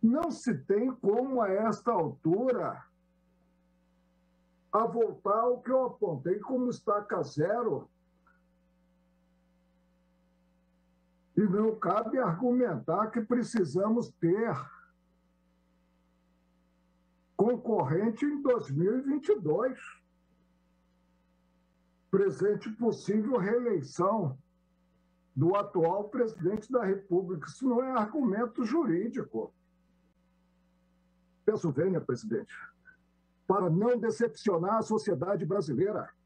Não se tem como, a esta altura, a voltar ao que eu apontei como estaca zero. E não cabe argumentar que precisamos ter concorrente em 2022. Presente possível reeleição do atual presidente da República. Isso não é argumento jurídico. Peço vênia, presidente, para não decepcionar a sociedade brasileira.